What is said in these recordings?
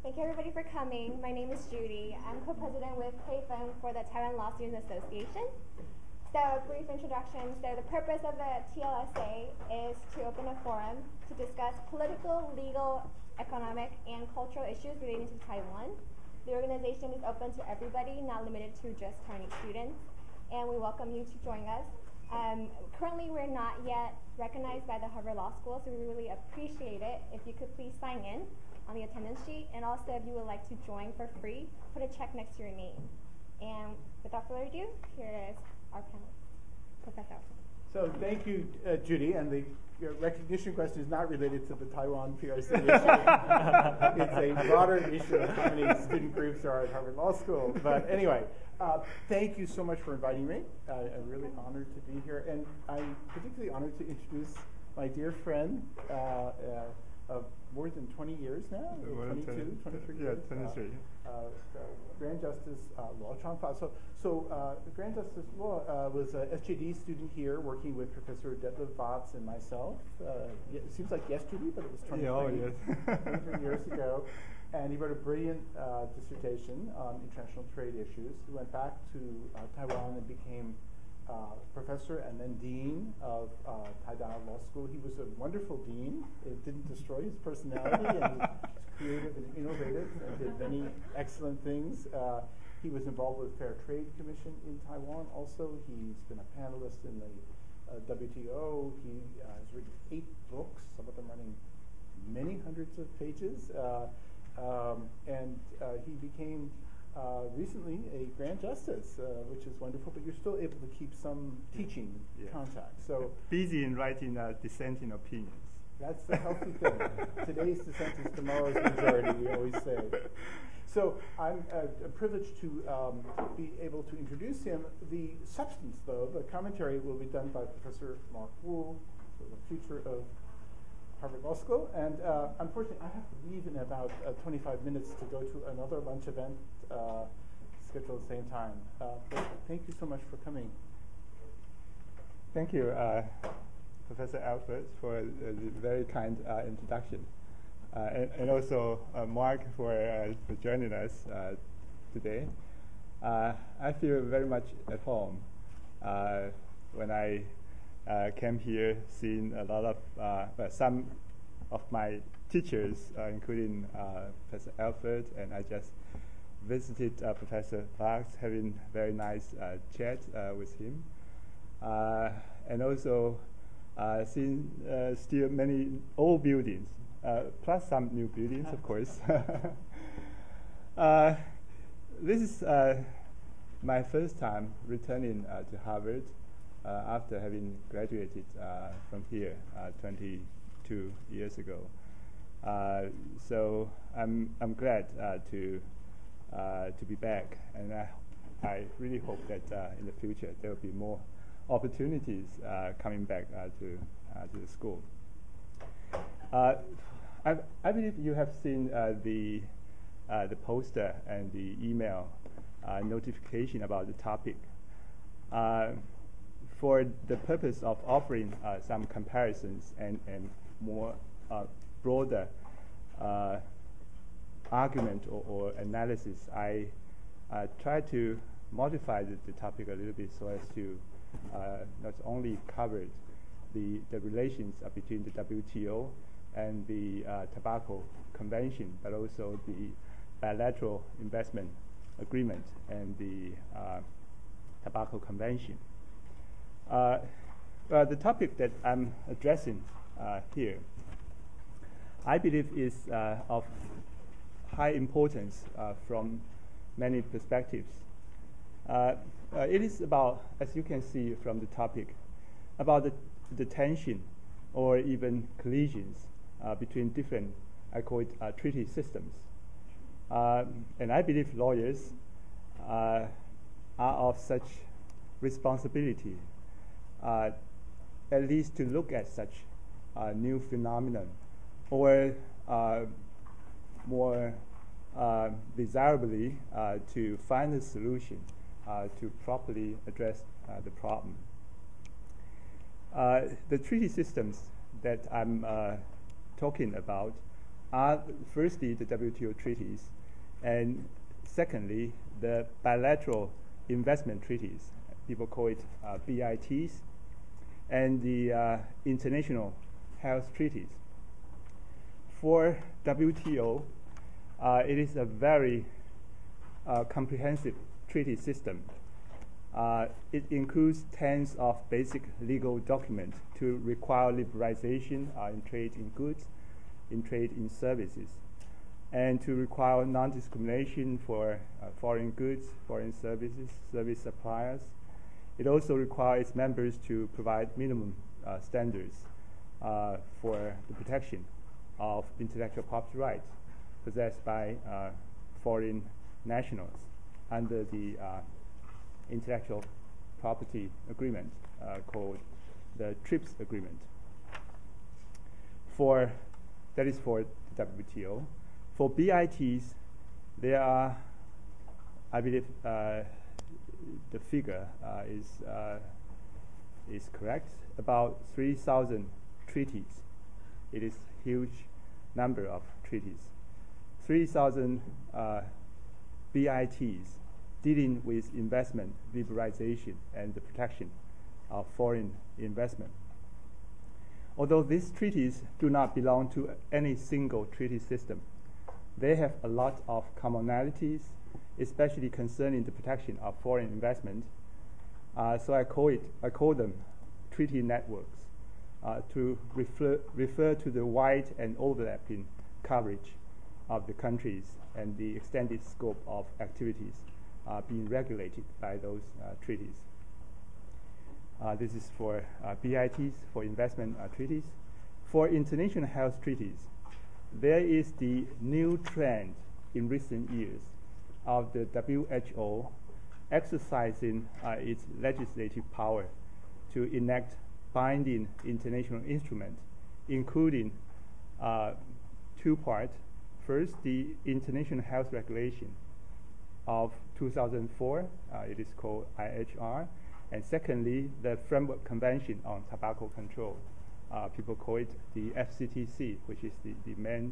Thank you everybody for coming. My name is Judy. I'm co-president with Payphone for the Taiwan Law Students Association. So a brief introduction. So the purpose of the TLSA is to open a forum to discuss political, legal, economic, and cultural issues relating to Taiwan. The organization is open to everybody, not limited to just Taiwanese students, and we welcome you to join us. Currently, we're not yet recognized by the Harvard Law School, so we really appreciate it if you could please sign in on the attendance sheet, and also if you would like to join for free, put a check next to your name. And without further ado, here is our panelist, Professor. So thank you, Judy, and the recognition question is not related to the Taiwan PRC issue. It's a broader issue of how many student groups are at Harvard Law School. But anyway, thank you so much for inviting me. I'm really honored to be here, and I'm particularly honored to introduce my dear friend of more than 20 years now, 22, 23 years. Yeah, 23. Grand Justice Law, Chang-Fa. So Grand Justice Law was an SJD student here working with Professor Detlef Watts and myself. It seems like yesterday, but it was 23 years ago. And he wrote a brilliant dissertation on international trade issues. He went back to Taiwan and became professor and then dean of Taiwan Law School. He was a wonderful dean. It didn't destroy his personality, and he was creative and innovative and did many excellent things. He was involved with Fair Trade Commission in Taiwan also. He's been a panelist in the WTO. He has written 8 books, some of them running many hundreds of pages. And he became recently a Grand Justice, which is wonderful, but you're still able to keep some teaching contact. So busy in writing dissenting opinions. That's the healthy thing. Today's dissent is tomorrow's majority, we always say. So I'm privileged to be able to introduce him. The substance, though, the commentary will be done by Professor Mark Wu, the future of Harvard Law School, and unfortunately I have to leave in about 25 minutes to go to another lunch event scheduled at the same time. But thank you so much for coming. Thank you, Professor Alfred, for the very kind introduction, and also Mark for joining us today. I feel very much at home when I came here, seeing a lot of some of my teachers, including Professor Alfred, and I just visited Professor Fox, having very nice chat with him, and also seeing still many old buildings, plus some new buildings, of course. This is my first time returning to Harvard. After having graduated from here 22 years ago, so I'm glad to be back, and I really hope that in the future there will be more opportunities coming back to the school. I believe you have seen the poster and the email notification about the topic. For the purpose of offering some comparisons and more broader argument or analysis, I try to modify the topic a little bit so as to not only cover the relations between the WTO and the Tobacco Convention, but also the bilateral investment agreement and the Tobacco Convention. The topic that I'm addressing here, I believe, is of high importance from many perspectives. It is about, as you can see from the topic, about the tension or even collisions between different, I call it, treaty systems. And I believe lawyers are of such responsibility, at least to look at such new phenomenon, or more desirably to find a solution to properly address the problem. The treaty systems that I'm talking about are firstly the WTO treaties, and secondly the bilateral investment treaties. People call it BITs, and the international health treaties. For WTO, it is a very comprehensive treaty system. It includes tens of basic legal documents to require liberalization in trade in goods, in trade in services, and to require non-discrimination for foreign goods, foreign services, service suppliers. It also requires members to provide minimum standards for the protection of intellectual property rights possessed by foreign nationals under the intellectual property agreement called the TRIPS agreement. That is for WTO. For BITs, there are, I believe, the figure is correct, about 3,000 treaties. It is a huge number of treaties. 3,000 BITs dealing with investment liberalization and the protection of foreign investment. Although these treaties do not belong to any single treaty system, they have a lot of commonalities, especially concerning the protection of foreign investment. So I call them treaty networks to refer to the wide and overlapping coverage of the countries and the extended scope of activities being regulated by those treaties. This is for BITs, for investment treaties. For international health treaties, there is the new trend in recent years of the WHO exercising its legislative power to enact binding international instruments, including two parts. First, the International Health Regulation of 2004, it is called IHR, and secondly, the Framework Convention on Tobacco Control. People call it the FCTC, which is the main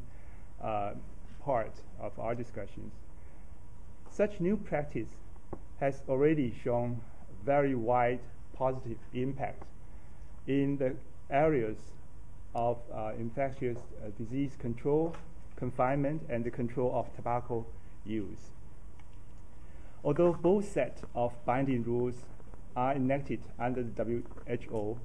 part of our discussions. Such new practice has already shown very wide positive impact in the areas of infectious disease control, confinement, and the control of tobacco use. Although both sets of binding rules are enacted under the WHO,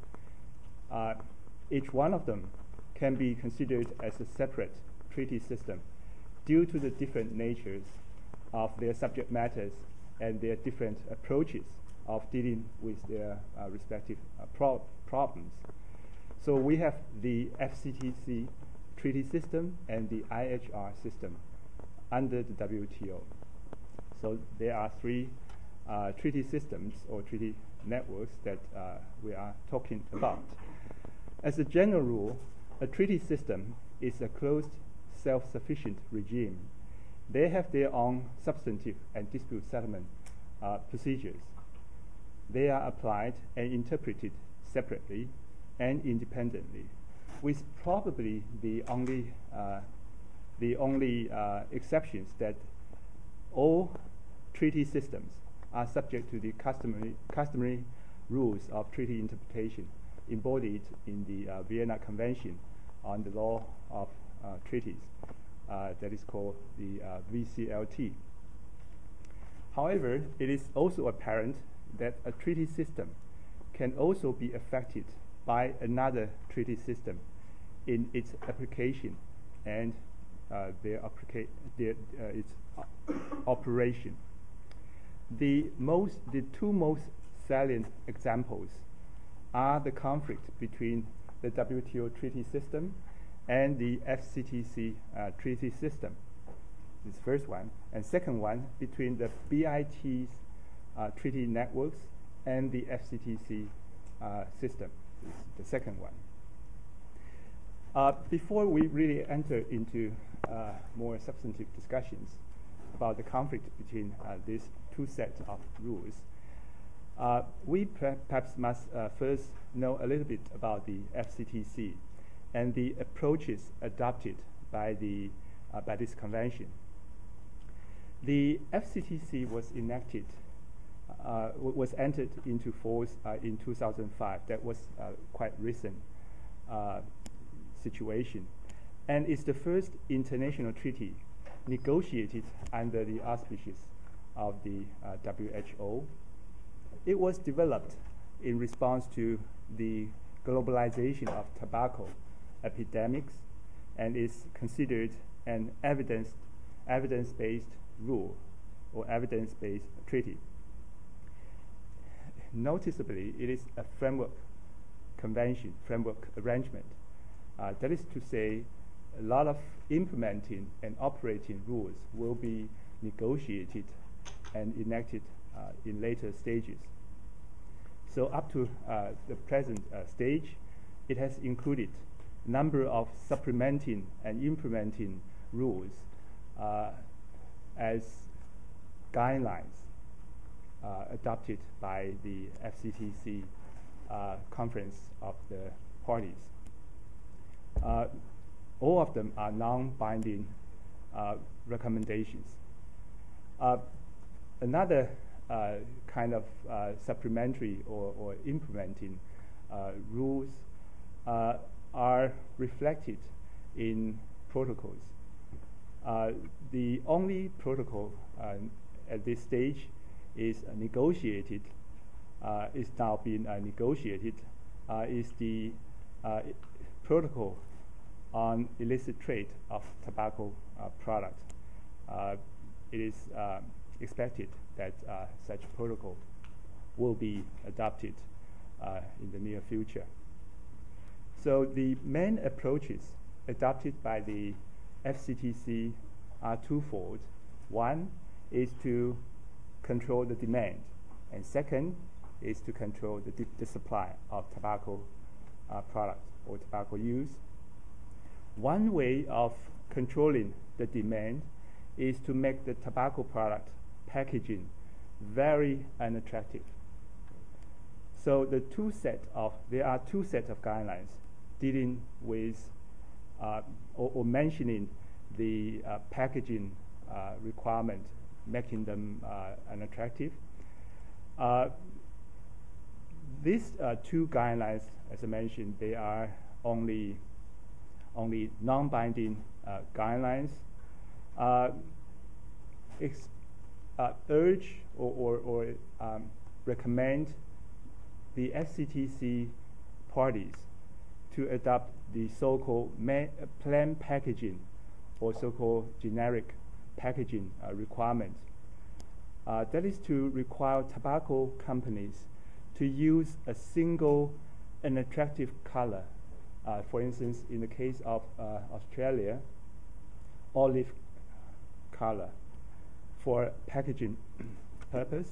each one of them can be considered as a separate treaty system due to the different natures of their subject matters and their different approaches of dealing with their respective problems. So we have the FCTC treaty system and the IHR system under the WTO. So there are three treaty systems or treaty networks that we are talking about. As a general rule, a treaty system is a closed, self-sufficient regime. They have their own substantive and dispute settlement procedures. They are applied and interpreted separately and independently, with probably the only exceptions that all treaty systems are subject to the customary rules of treaty interpretation embodied in the Vienna Convention on the Law of Treaties, that is called the VCLT. However, it is also apparent that a treaty system can also be affected by another treaty system in its application and its operation. The two most salient examples are the conflict between the WTO treaty system and the FCTC treaty system. This first one, and second one between the BIT's treaty networks and the FCTC system. This is the second one. Before we really enter into more substantive discussions about the conflict between these two sets of rules, we perhaps must first know a little bit about the FCTC and the approaches adopted by this convention. The FCTC was enacted, was entered into force in 2005. That was quite recent situation, and it's the first international treaty negotiated under the auspices of the WHO. It was developed in response to the globalization of tobacco epidemics and is considered an evidence-based rule or evidence-based treaty. Noticeably, it is a framework convention, framework arrangement. That is to say, a lot of implementing and operating rules will be negotiated and enacted in later stages. So up to the present stage, it has included a number of supplementing and implementing rules as guidelines adopted by the FCTC Conference of the Parties. All of them are non-binding recommendations. Another kind of supplementary or implementing rules are reflected in protocols. The only protocol at this stage is negotiated, is now being negotiated, is the protocol on illicit trade of tobacco products. It is expected that such protocol will be adopted in the near future. So the main approaches adopted by the FCTC are twofold. One is to control the demand, and second is to control the supply of tobacco products or tobacco use. One way of controlling the demand is to make the tobacco product packaging very unattractive. So there are two sets of guidelines dealing with or mentioning the packaging requirement, making them unattractive. These two guidelines, as I mentioned, they are only non-binding guidelines. Urge or recommend the FCTC parties to adopt the so-called plain packaging or so-called generic packaging requirement. That is to require tobacco companies to use a single unattractive color. For instance, in the case of Australia, olive color for packaging purpose.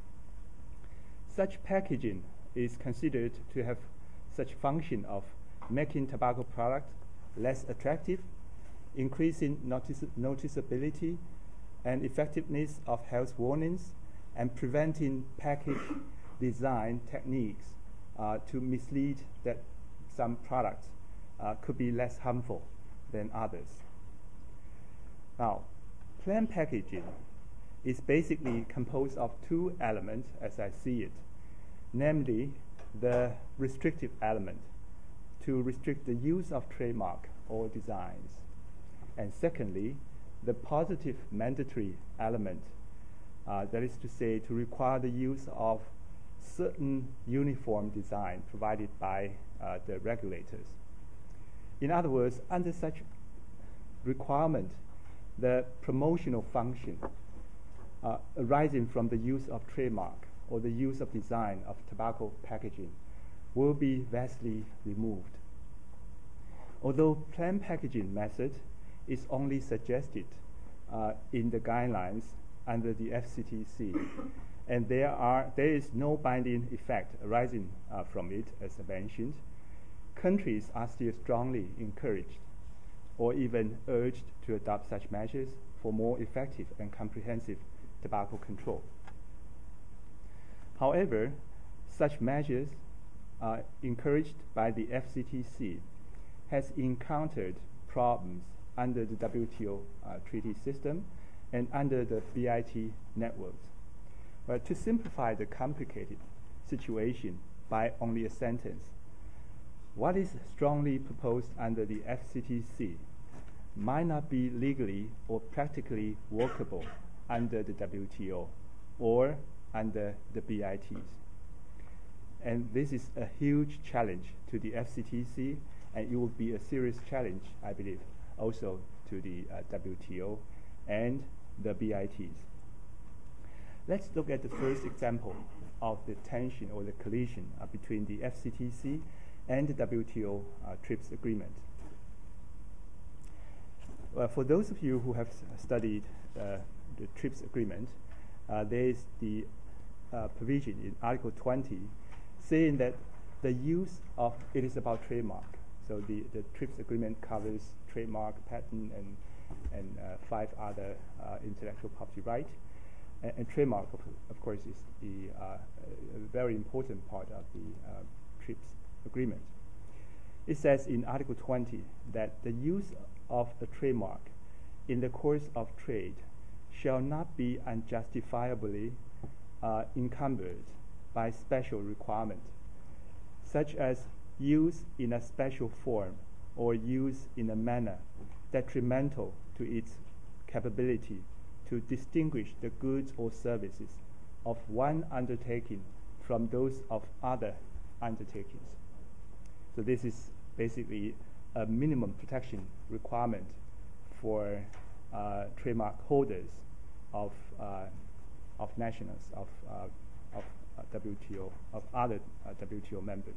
Such packaging is considered to have such function of making tobacco products less attractive, increasing noticeability and effectiveness of health warnings, and preventing package design techniques to mislead that some products could be less harmful than others. Now, plain packaging is basically composed of two elements as I see it, namely the restrictive element to restrict the use of trademark or designs, and secondly, the positive mandatory element, that is to say, to require the use of certain uniform design provided by the regulators. In other words, under such requirement, the promotional function arising from the use of trademark or the use of design of tobacco packaging will be vastly removed. Although plain packaging method is only suggested in the guidelines under the FCTC, and there is no binding effect arising from it, as I mentioned, countries are still strongly encouraged or even urged to adopt such measures for more effective and comprehensive tobacco control. However, such measures encouraged by the FCTC has encountered problems under the WTO treaty system and under the BIT networks. But to simplify the complicated situation by only a sentence, what is strongly proposed under the FCTC might not be legally or practically workable under the WTO or under the BITs. And this is a huge challenge to the FCTC, and it will be a serious challenge, I believe, also to the WTO and the BITs. Let's look at the first example of the tension or the collision between the FCTC and the WTO TRIPS agreement. For those of you who have studied the TRIPS agreement, there is the provision in Article 20 saying that the use of, it is about trademark. So the TRIPS agreement covers trademark, patent, and 5 other intellectual property rights. And trademark, of course, is a very important part of the TRIPS agreement. It says in Article 20 that the use of a trademark in the course of trade shall not be unjustifiably encumbered by special requirement, such as use in a special form or use in a manner detrimental to its capability to distinguish the goods or services of one undertaking from those of other undertakings. So this is basically a minimum protection requirement for trademark holders of nationals of WTO, of other WTO members.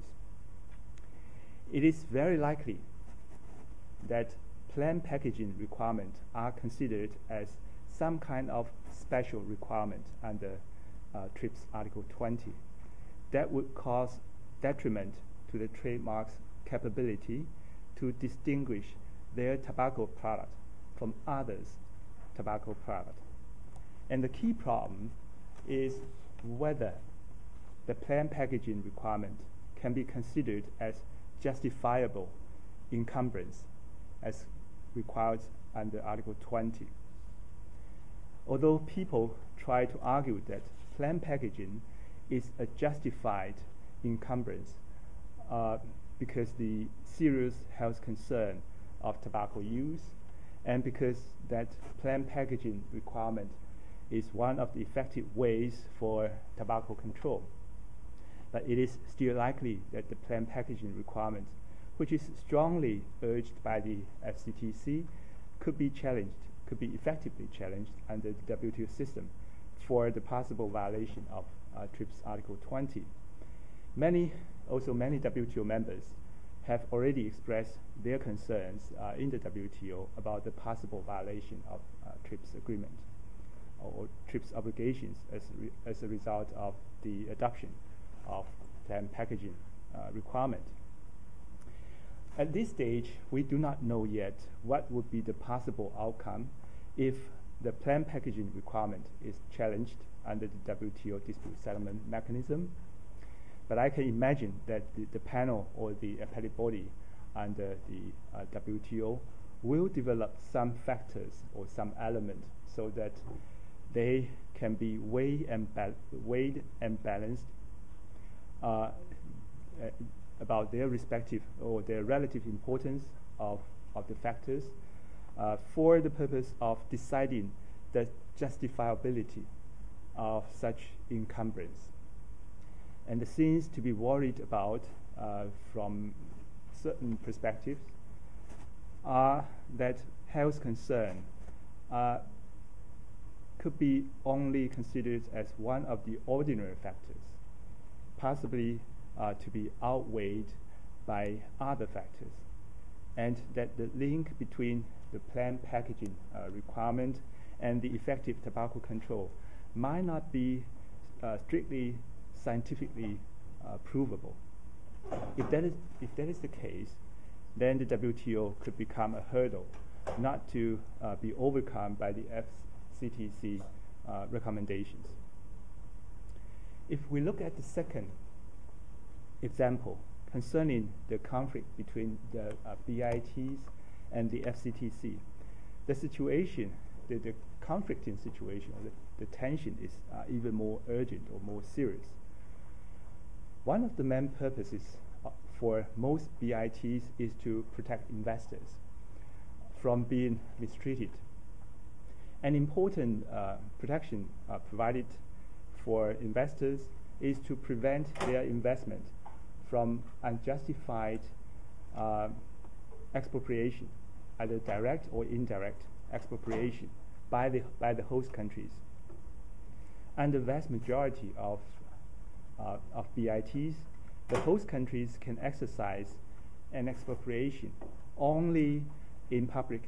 It is very likely that plain packaging requirements are considered as some kind of special requirement under TRIPS Article 20 that would cause detriment to the trademark's capability to distinguish their tobacco product from others' tobacco product. And the key problem is whether the plain packaging requirement can be considered as justifiable encumbrance as required under Article 20. Although people try to argue that plain packaging is a justified encumbrance because the serious health concern of tobacco use and because that plain packaging requirement is one of the effective ways for tobacco control. But it is still likely that the plain packaging requirement, which is strongly urged by the FCTC, could be effectively challenged under the WTO system for the possible violation of TRIPS Article 20. Many WTO members have already expressed their concerns in the WTO about the possible violation of TRIPS agreement or TRIPS obligations as a result of the adoption of plain packaging requirement. At this stage, we do not know yet what would be the possible outcome if the plain packaging requirement is challenged under the WTO dispute settlement mechanism. But I can imagine that the panel or the appellate body under the WTO will develop some factors or some elements so that they can be weighed and balanced about their respective or their relative importance of the factors for the purpose of deciding the justifiability of such encumbrance. And the things to be worried about from certain perspectives are that health concern could be only considered as one of the ordinary factors, possibly to be outweighed by other factors, and that the link between the plain packaging requirement and the effective tobacco control might not be strictly scientifically provable. If that is the case, then the WTO could become a hurdle not to be overcome by the FCTC recommendations. If we look at the second example concerning the conflict between the BITs and the FCTC, the situation, the conflicting situation, the tension is even more urgent or more serious. One of the main purposes for most BITs is to protect investors from being mistreated. An important protection provided for investors is to prevent their investment from unjustified expropriation, either direct or indirect expropriation by the host countries. And the vast majority of BITs, the host countries can exercise an expropriation only in the public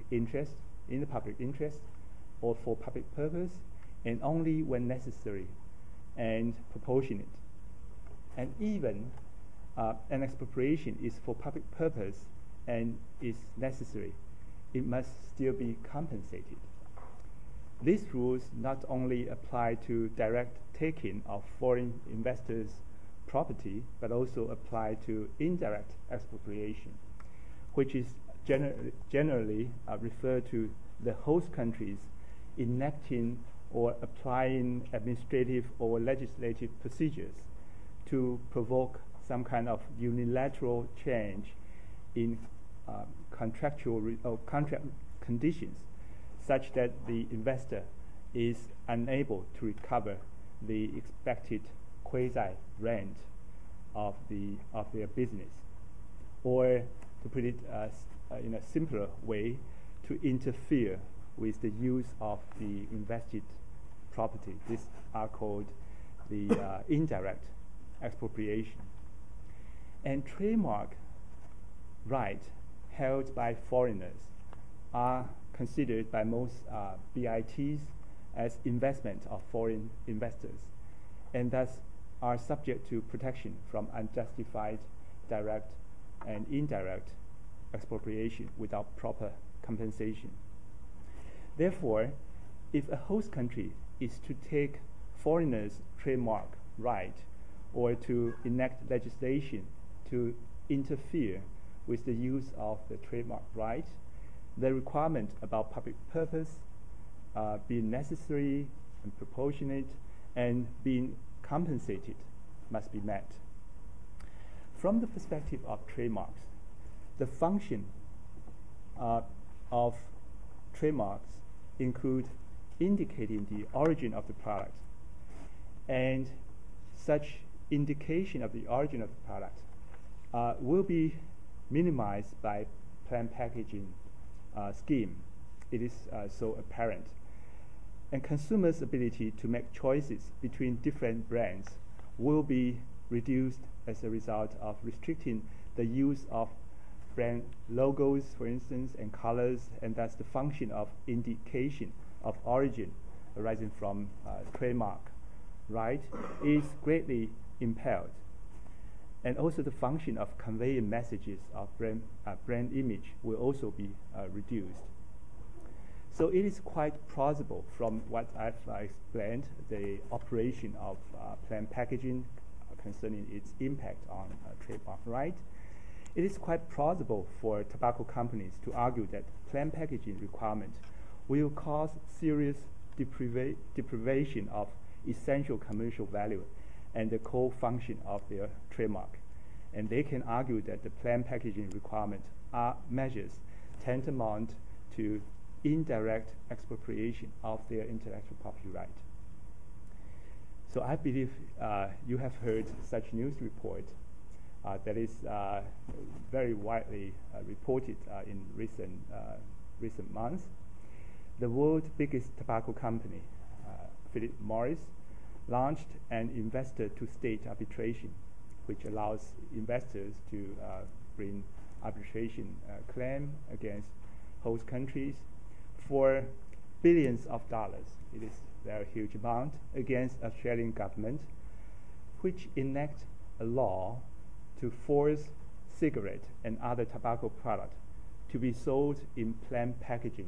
interest or for public purpose, and only when necessary and proportionate. And even an expropriation is for public purpose and is necessary, it must still be compensated. These rules not only apply to direct taking of foreign investors' property, but also apply to indirect expropriation, which is generally referred to the host countries enacting or applying administrative or legislative procedures to provoke some kind of unilateral change in contract conditions, such that the investor is unable to recover the expected quasi-rent of their business, or to put it in a simpler way, to interfere with the use of the invested property. These are called the indirect expropriation. And trademark rights held by foreigners are considered by most BITs as investment of foreign investors, and thus are subject to protection from unjustified direct and indirect expropriation without proper compensation. Therefore, if a host country is to take foreigners' trademark right or to enact legislation to interfere with the use of the trademark right, the requirement about public purpose, being necessary and proportionate, and being compensated must be met. From the perspective of trademarks, the function of trademarks include indicating the origin of the product, and such indication of the origin of the product will be minimized by plain packaging scheme. It is so apparent. And consumers' ability to make choices between different brands will be reduced as a result of restricting the use of brand logos, for instance, and colors, and thus the function of indication of origin arising from trademark right is greatly impaired. And also the function of conveying messages of brand image will also be reduced. So it is quite plausible from what I've explained, the operation of plain packaging concerning its impact on trademark right. It is quite plausible for tobacco companies to argue that plain packaging requirement will cause serious deprivation of essential commercial value and the core function of their trademark. And they can argue that the plain packaging requirements are measures tantamount to indirect expropriation of their intellectual property right. So I believe you have heard such news report that is very widely reported in recent months. The world's biggest tobacco company, Philip Morris, launched an investor-to-state arbitration, which allows investors to bring arbitration claim against host countries for billions of dollars. It is a very huge amount against Australian government, which enact a law to force cigarette and other tobacco products to be sold in plain packaging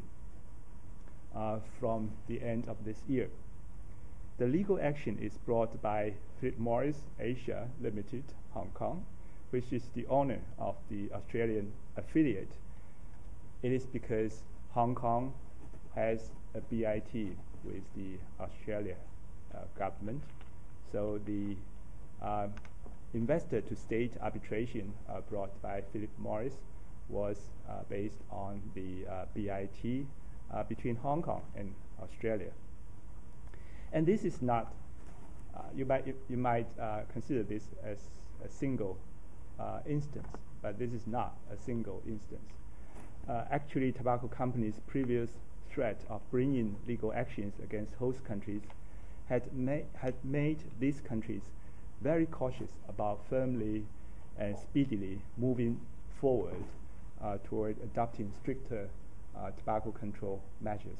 from the end of this year. The legal action is brought by Philip Morris Asia Limited, Hong Kong, which is the owner of the Australian affiliate. It is because Hong Kong has a BIT with the Australia government. So the investor-to-state arbitration brought by Philip Morris was based on the BIT between Hong Kong and Australia. And this is not, you might consider this as a single instance, but this is not a single instance. Actually, tobacco companies' previous threat of bringing legal actions against host countries had made these countries very cautious about firmly and speedily moving forward toward adopting stricter tobacco control measures.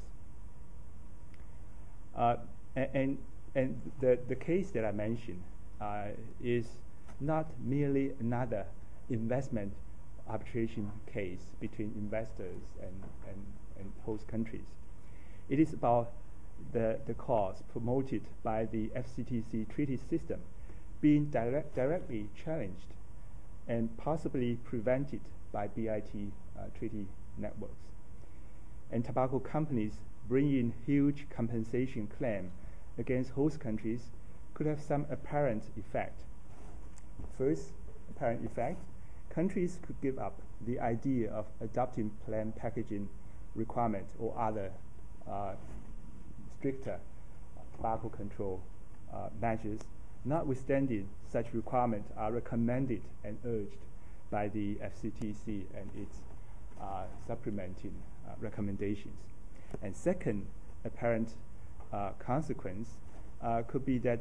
And the case that I mentioned is not merely another investment arbitration case between investors and host countries. It is about the cause promoted by the FCTC treaty system being directly challenged and possibly prevented by BIT treaty networks. And tobacco companies bringing huge compensation claim against host countries could have some apparent effect. First apparent effect, countries could give up the idea of adopting plain packaging requirements or other stricter tobacco control measures, notwithstanding such requirements are recommended and urged by the FCTC and its supplementing recommendations. And second apparent consequence could be that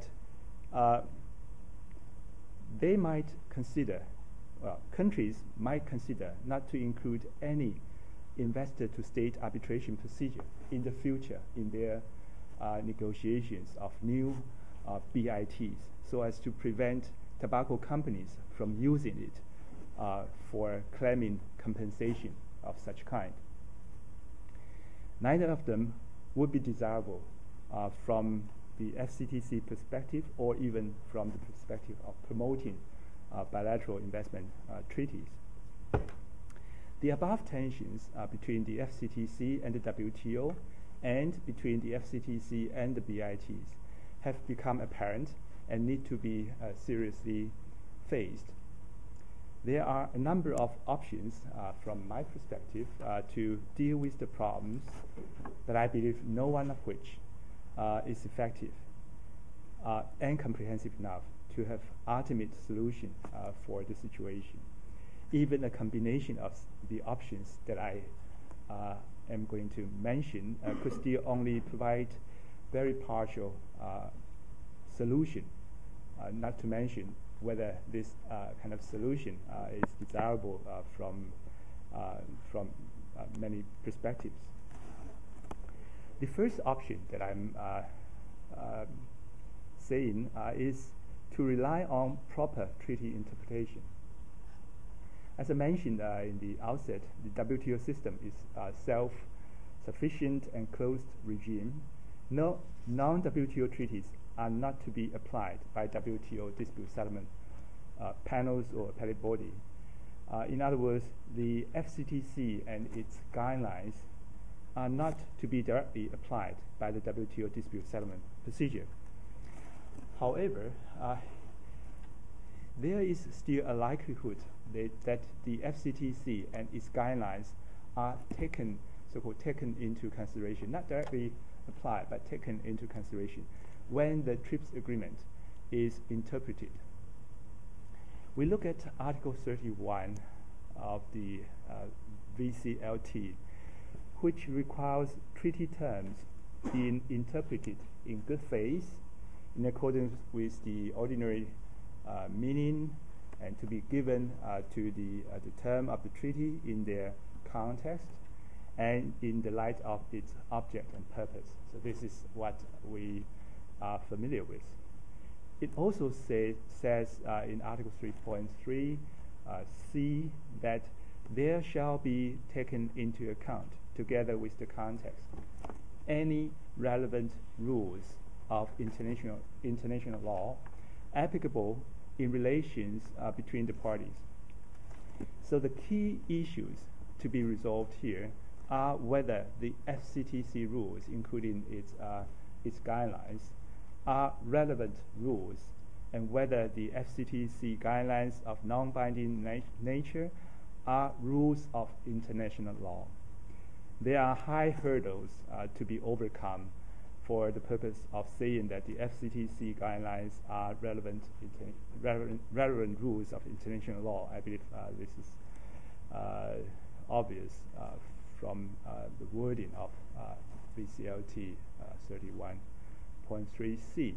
they might consider, countries might consider not to include any investor-to-state arbitration procedure in the future in their negotiations of new BITs, so as to prevent tobacco companies from using it for claiming compensation of such kind. Neither of them would be desirable from the FCTC perspective or even from the perspective of promoting bilateral investment treaties. The above tensions between the FCTC and the WTO and between the FCTC and the BITs have become apparent and need to be seriously faced. There are a number of options from my perspective to deal with the problems, but I believe no one of which is effective and comprehensive enough to have ultimate solution for the situation. Even a combination of the options that I am going to mention could still only provide very partial solution, not to mention whether this kind of solution is desirable from many perspectives. The first option that I'm saying is to rely on proper treaty interpretation. As I mentioned in the outset, the WTO system is a self-sufficient and closed regime. No non-WTO treaties are not to be applied by WTO dispute settlement panels or appellate body. In other words, the FCTC and its guidelines are not to be directly applied by the WTO dispute settlement procedure. However, there is still a likelihood that the FCTC and its guidelines are taken, so-called taken into consideration, not directly applied, but taken into consideration when the TRIPS agreement is interpreted. We look at Article 31 of the VCLT, which requires treaty terms being interpreted in good faith in accordance with the ordinary meaning and to be given to the term of the treaty in their context and in the light of its object and purpose. So this is what we are familiar with. It also says in Article 3.3 C that there shall be taken into account, together with the context, any relevant rules of international law applicable in relations between the parties. So the key issues to be resolved here are whether the FCTC rules, including its guidelines, are relevant rules, and whether the FCTC guidelines of non-binding nature are rules of international law. There are high hurdles to be overcome for the purpose of saying that the FCTC guidelines are relevant rules of international law. I believe this is obvious from the wording of VCLT 31.3c.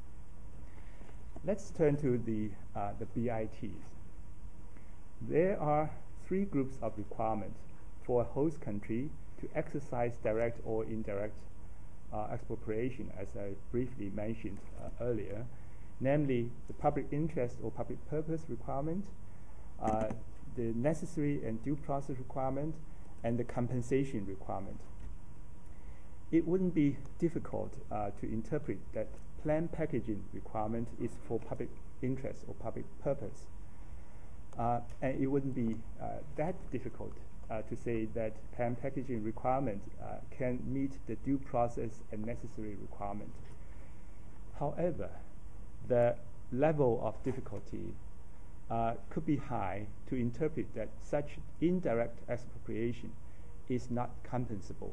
Let's turn to the BITs. There are three groups of requirements for a host country to exercise direct or indirect expropriation, as I briefly mentioned earlier, namely the public interest or public purpose requirement, the necessary and due process requirement, and the compensation requirement. It wouldn't be difficult to interpret that plain packaging requirement is for public interest or public purpose. And it wouldn't be that difficult to say that plain packaging requirement can meet the due process and necessary requirement. However, the level of difficulty could be high to interpret that such indirect expropriation is not compensable.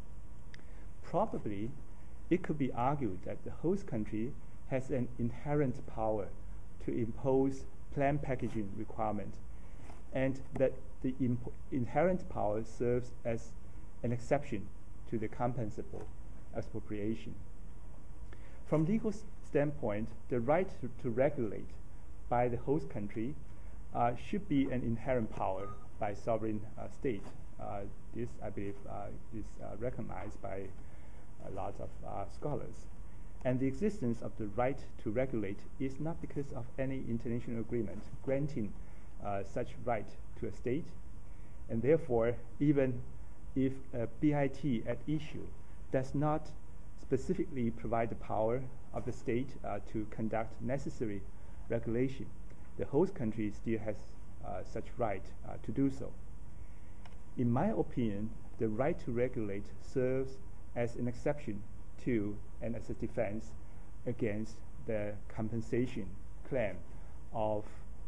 Probably, it could be argued that the host country has an inherent power to impose plain packaging requirement, and that the inherent power serves as an exception to the compensable expropriation. From legal standpoint, the right to regulate by the host country should be an inherent power by sovereign state. This, I believe, is recognized by a lot of scholars. And the existence of the right to regulate is not because of any international agreement granting such right to a state. And therefore, even if a BIT at issue does not specifically provide the power of the state to conduct necessary regulation, the host country still has such right to do so. In my opinion, the right to regulate serves as an exception to and as a defense against the compensation claim of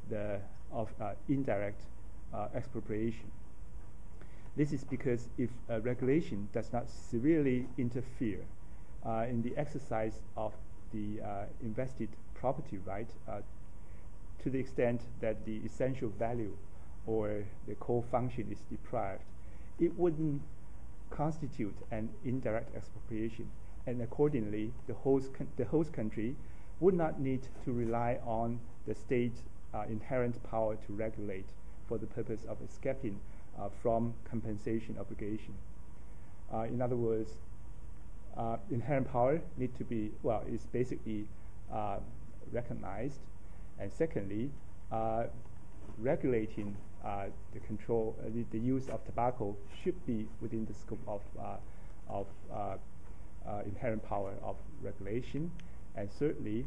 indirect expropriation. This is because if a regulation does not severely interfere in the exercise of the invested property right to the extent that the essential value or the core function is deprived, it wouldn't constitute an indirect expropriation, and accordingly the host country would not need to rely on the state's inherent power to regulate for the purpose of escaping from compensation obligation. In other words, inherent power need to be, is basically recognized, and secondly, regulating the control, the use of tobacco should be within the scope of inherent power of regulation, and certainly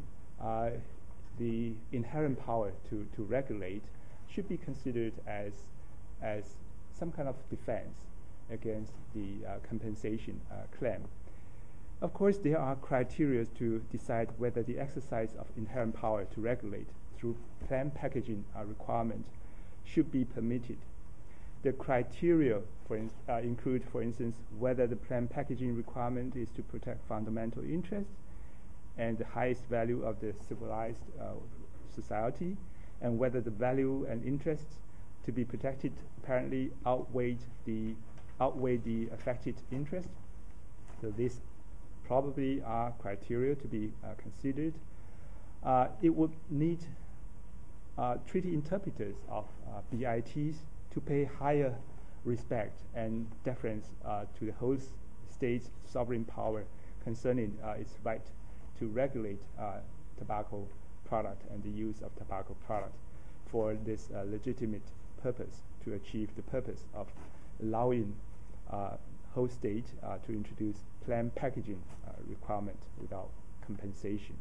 the inherent power to regulate should be considered as some kind of defense against the compensation claim. Of course, there are criteria to decide whether the exercise of inherent power to regulate through plain packaging requirement should be permitted. The criteria include, for instance, whether the plain packaging requirement is to protect fundamental interests and the highest value of the civilized society, and whether the value and interests to be protected apparently outweigh the affected interest. So these probably are criteria to be considered. It would need treaty interpreters of BITs to pay higher respect and deference to the host state's sovereign power concerning its right to regulate tobacco product and the use of tobacco product for this legitimate purpose, to achieve the purpose of allowing host state to introduce plain packaging requirement without compensation.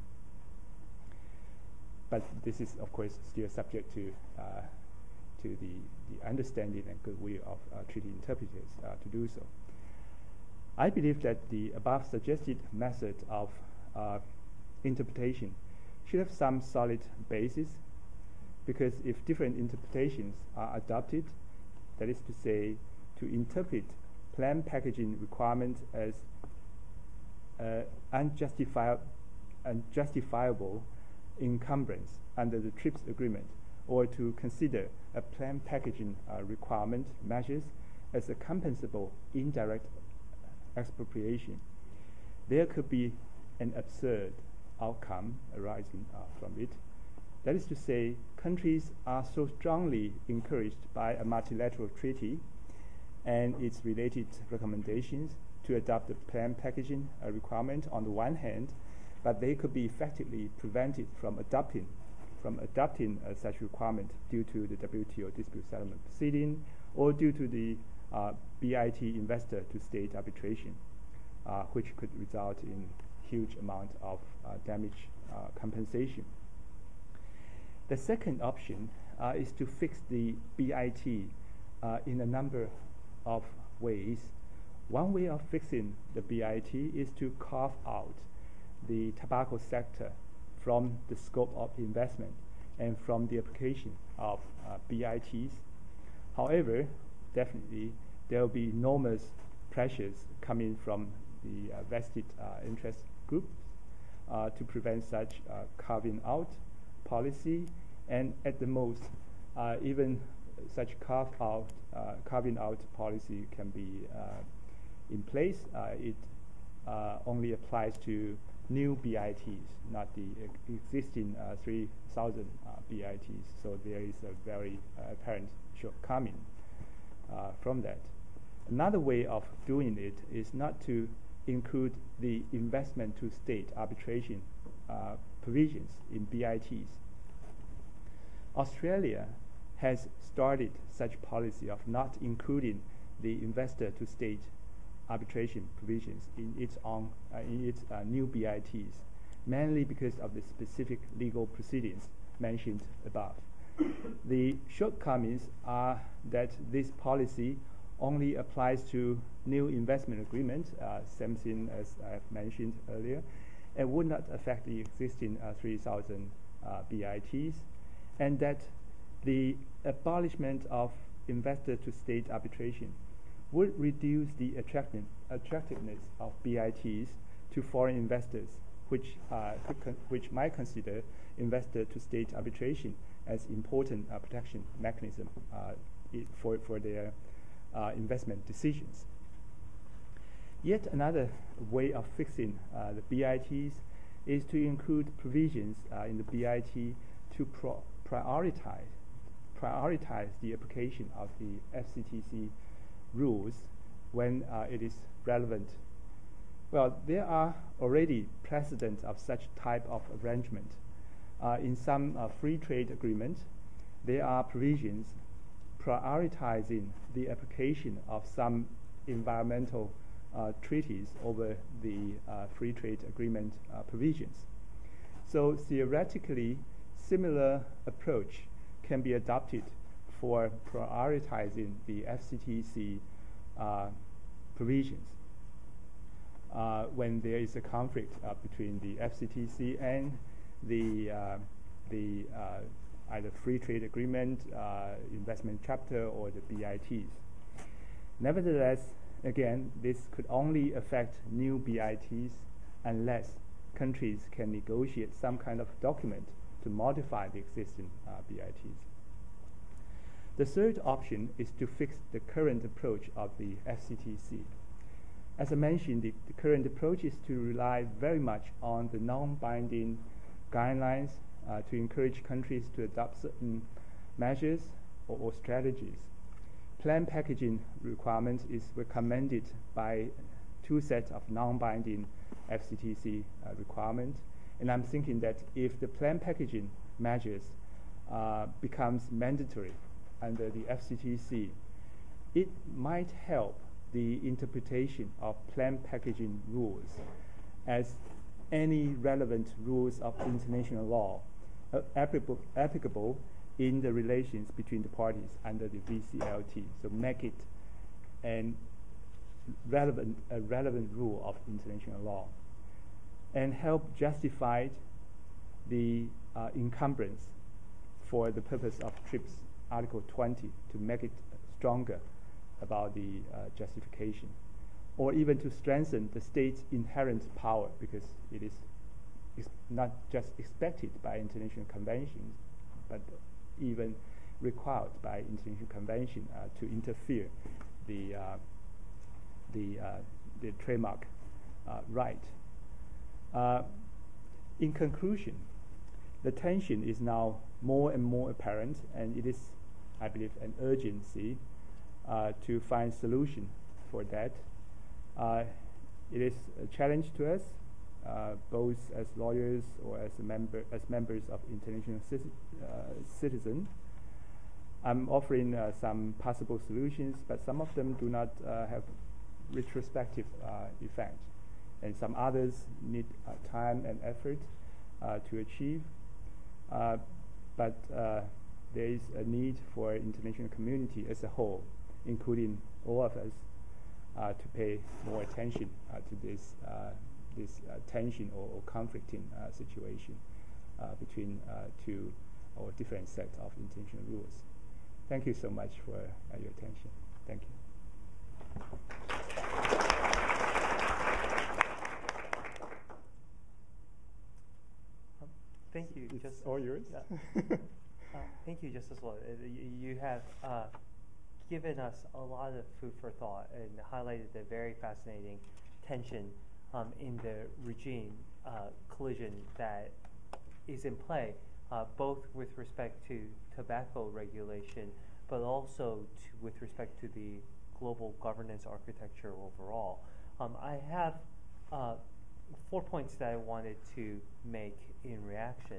But this is, of course, still subject to the understanding and goodwill of treaty interpreters to do so. I believe that the above suggested method of interpretation should have some solid basis, because if different interpretations are adopted, that is to say, to interpret plain packaging requirements as unjustifiable encumbrance under the TRIPS agreement, or to consider a plain packaging requirement measures as a compensable indirect expropriation, there could be an absurd outcome arising from it. That is to say, countries are so strongly encouraged by a multilateral treaty and its related recommendations to adopt the plain packaging requirement on the one hand, but they could be effectively prevented from adopting such requirement due to the WTO dispute settlement proceeding, or due to the BIT investor to state arbitration, which could result in huge amount of damage compensation. The second option is to fix the BIT in a number of ways. One way of fixing the BIT is to carve out the tobacco sector from the scope of investment and from the application of BITs. However, definitely there will be enormous pressures coming from the vested interest groups to prevent such carving out policy, and at the most, even such carving out policy can be in place. It only applies to new BITs, not the existing 3,000 BITs. So there is a very apparent shortcoming from that. Another way of doing it is not to include the investment to state arbitration provisions in BITs. Australia has started such policy of not including the investor to state arbitration provisions in its new BITs, mainly because of the specific legal proceedings mentioned above. The shortcomings are that this policy only applies to new investment agreements, same thing as I've mentioned earlier, and would not affect the existing 3,000 BITs, and that the abolishment of investor to state arbitration would reduce the attractiveness of BITs to foreign investors, which might consider investor to state arbitration as important protection mechanism for their investment decisions. Yet another way of fixing the BITs is to include provisions in the BIT to prioritize the application of the FCTC rules when it is relevant. Well, there are already precedents of such type of arrangement. In some free trade agreements, there are provisions prioritizing the application of some environmental treaties over the free trade agreement provisions. So theoretically, similar approach can be adopted for prioritizing the FCTC provisions when there is a conflict between the FCTC and the either free trade agreement, investment chapter, or the BITs. Nevertheless, again, this could only affect new BITs unless countries can negotiate some kind of document to modify the existing BITs. The third option is to fix the current approach of the FCTC. As I mentioned, the current approach is to rely very much on the non-binding guidelines to encourage countries to adopt certain measures or strategies. Plain packaging requirements is recommended by two sets of non-binding FCTC requirements, and I'm thinking that if the plain packaging measures becomes mandatory under the FCTC, it might help the interpretation of plain packaging rules as any relevant rules of international law applicable in the relations between the parties under the VCLT. So make it an a relevant rule of international law, and help justify the encumbrance for the purpose of TRIPS Article 20 to make it stronger about the justification, or even to strengthen the state's inherent power, because it is not just expected by international conventions, but even required by international convention to interfere the trademark right. In conclusion, the tension is now more and more apparent, and it is, I believe, an urgency to find solution for that. It is a challenge to us, both as lawyers or as members of international citizens. I'm offering some possible solutions, but some of them do not have retrospective effect, and some others need time and effort to achieve. But there is a need for international community as a whole, including all of us, to pay more attention to this tension or conflicting situation between two or different sets of international rules. Thank you so much for your attention. Thank you. Thank you, It's Justice. all yours. Yeah. Thank you, Justice Law. You have given us a lot of food for thought and highlighted the very fascinating tension in the regime collision that is in play, both with respect to tobacco regulation, but also with respect to the global governance architecture overall. I have 4 points that I wanted to make in reaction.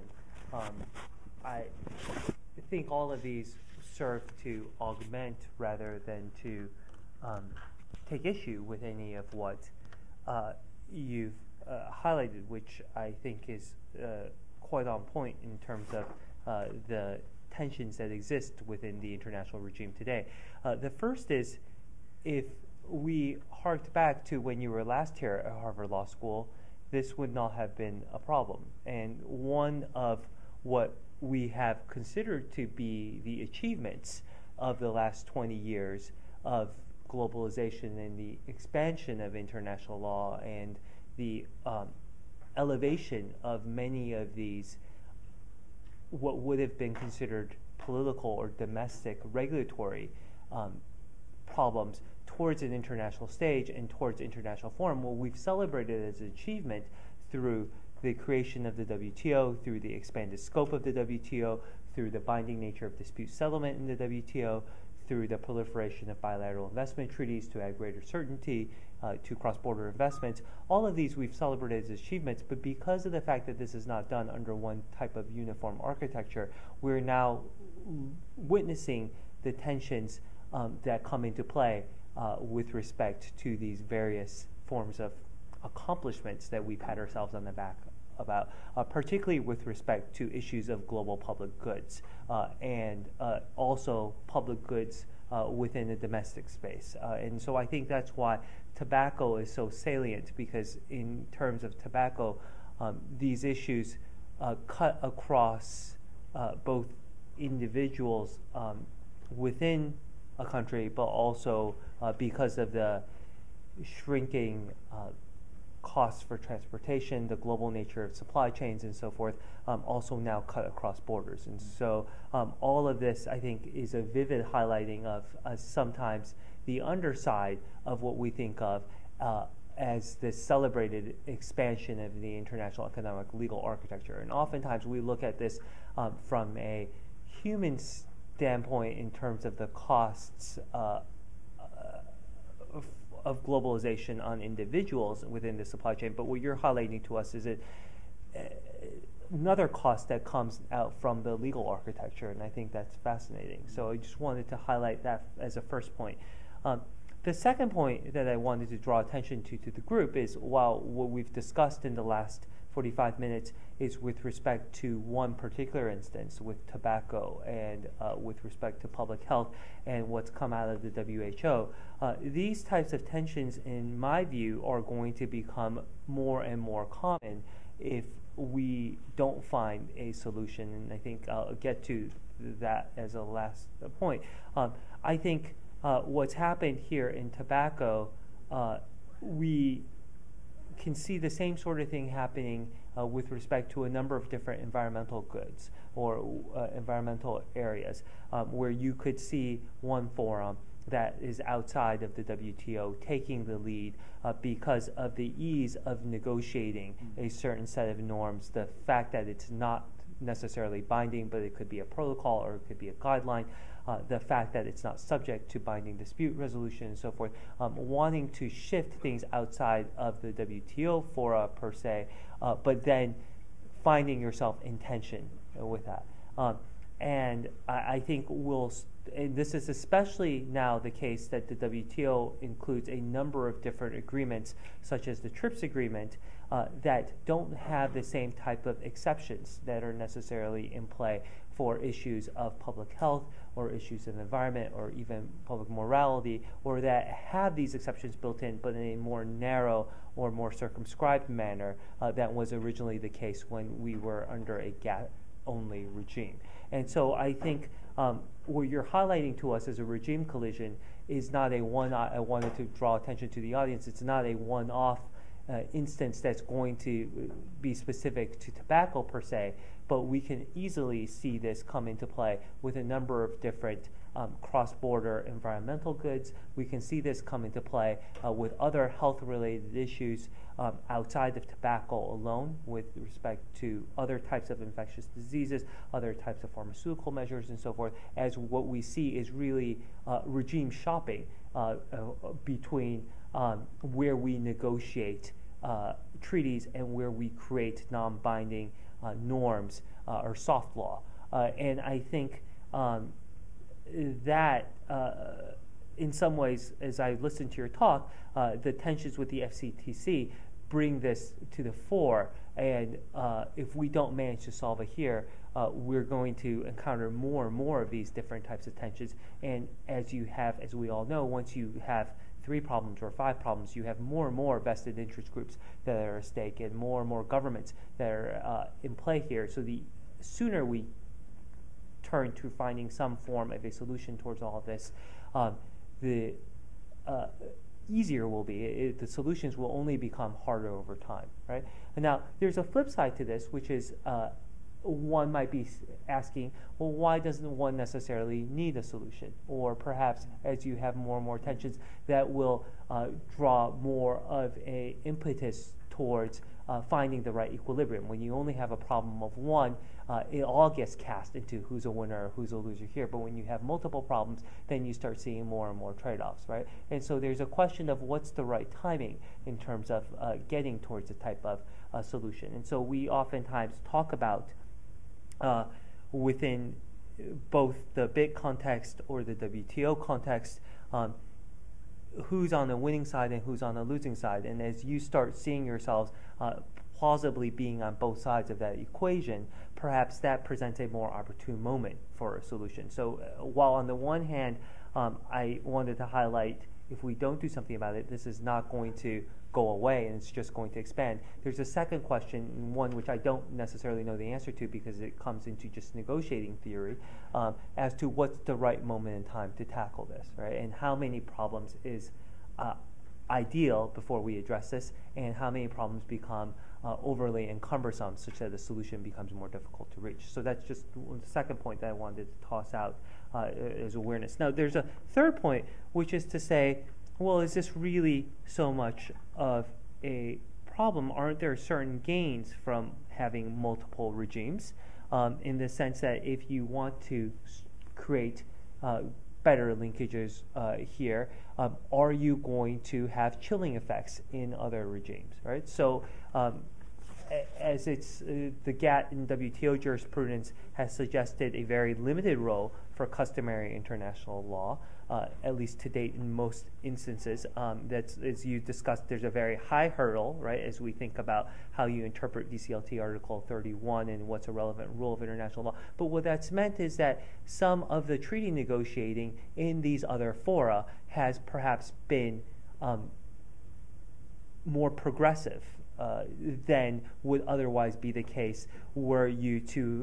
I think all of these serve to augment rather than to take issue with any of what you've highlighted, which I think is quite on point in terms of the tensions that exist within the international regime today. The first is, if we harked back to when you were last here at Harvard Law School, this would not have been a problem. And one of what we have considered to be the achievements of the last 20 years of globalization and the expansion of international law and the elevation of many of these what would have been considered political or domestic regulatory problems towards an international stage and towards international forum. What we've celebrated as an achievement through the creation of the WTO, through the expanded scope of the WTO, through the binding nature of dispute settlement in the WTO, through the proliferation of bilateral investment treaties to add greater certainty to cross-border investments. All of these we've celebrated as achievements, but because of the fact that this is not done under one type of uniform architecture, we're now witnessing the tensions that come into play with respect to these various forms of accomplishments that we pat ourselves on the back about, particularly with respect to issues of global public goods and also public goods within the domestic space. And so I think that's why tobacco is so salient, because in terms of tobacco, these issues cut across both individuals within a country, but also because of the shrinking costs for transportation, the global nature of supply chains and so forth, also now cut across borders. And so all of this, I think, is a vivid highlighting of sometimes the underside of what we think of as this celebrated expansion of the international economic legal architecture. And oftentimes we look at this from a human standpoint in terms of the costs of globalization on individuals within the supply chain. But what you're highlighting to us is another cost that comes out from the legal architecture, and I think that's fascinating. So I just wanted to highlight that as a first point. The second point that I wanted to draw attention to the group is, while what we've discussed in the last 45 minutes is with respect to one particular instance with tobacco and with respect to public health and what's come out of the WHO. These types of tensions, in my view, are going to become more and more common if we don't find a solution, and I think I'll get to that as a last point. I think what's happened here in tobacco, we can see the same sort of thing happening with respect to a number of different environmental goods or environmental areas, where you could see one forum that is outside of the WTO taking the lead because of the ease of negotiating a certain set of norms, the fact that it's not necessarily binding, but it could be a protocol or it could be a guideline, the fact that it's not subject to binding dispute resolution and so forth, wanting to shift things outside of the WTO fora per se, but then finding yourself in tension with that. And I think and this is especially now the case that the WTO includes a number of different agreements, such as the TRIPS agreement, that don't have the same type of exceptions that are necessarily in play for issues of public health or issues of environment or even public morality, or that have these exceptions built in but in a more narrow or more circumscribed manner than was originally the case when we were under a GATT-only regime. And so I think what you're highlighting to us as a regime collision is not a one-off. I wanted to draw attention to the audience. It's not a one-off instance that's going to be specific to tobacco per se, but we can easily see this come into play with a number of different cross-border environmental goods. We can see this come into play with other health-related issues outside of tobacco alone with respect to other types of infectious diseases, other types of pharmaceutical measures, and so forth, as what we see is really regime shopping between where we negotiate treaties and where we create non-binding norms or soft law. And I think that in some ways, as I listened to your talk, the tensions with the FCTC bring this to the fore, and if we don't manage to solve it here, we're going to encounter more and more of these different types of tensions. And as we all know, once you have 3 problems or 5 problems, you have more and more vested interest groups that are at stake and more governments that are in play here. So the sooner we turn to finding some form of a solution towards all of this, the easier will be. The solutions will only become harder over time, right? And now, there's a flip side to this, which is one might be asking, well, why doesn't one necessarily need a solution? Or perhaps as you have more and more tensions, that will draw more of an impetus towards finding the right equilibrium. When you only have a problem of one, it all gets cast into who's a winner or who's a loser here. But when you have multiple problems, then you start seeing more and more trade-offs, right? And so there's a question of what's the right timing in terms of getting towards a type of solution. And so we oftentimes talk about within both the BIT context or the WTO context, who's on the winning side and who's on the losing side. And as you start seeing yourselves plausibly being on both sides of that equation, perhaps that presents a more opportune moment for a solution. So while on the one hand, I wanted to highlight, if we don't do something about it, this is not going to go away and it's just going to expand. There's a second question, one which I don't necessarily know the answer to because it comes into just negotiating theory, as to what's the right moment in time to tackle this, right? And how many problems is ideal before we address this, and how many problems become overly encumbersome such that the solution becomes more difficult to reach. So that's just the second point that I wanted to toss out as awareness. Now, there's a third point, which is to say, well, is this really so much of a problem? Aren't there certain gains from having multiple regimes, in the sense that if you want to create better linkages here, are you going to have chilling effects in other regimes, right? So as it's the GATT and WTO jurisprudence has suggested a very limited role for customary international law, at least to date in most instances. That's, as you discussed, there's a very high hurdle, right, as we think about how you interpret DCLT Article 31 and what's a relevant rule of international law. But what that's meant is that some of the treaty negotiating in these other fora has perhaps been more progressive than would otherwise be the case were you to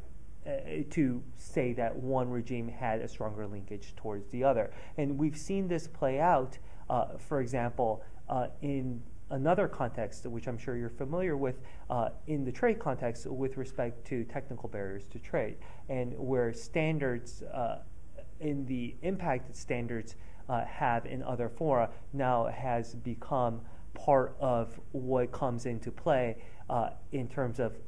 say that one regime had a stronger linkage towards the other. And we've seen this play out, for example, in another context, which I'm sure you're familiar with, in the trade context with respect to technical barriers to trade, and where standards, in the impact that standards have in other fora, now has become part of what comes into play in terms of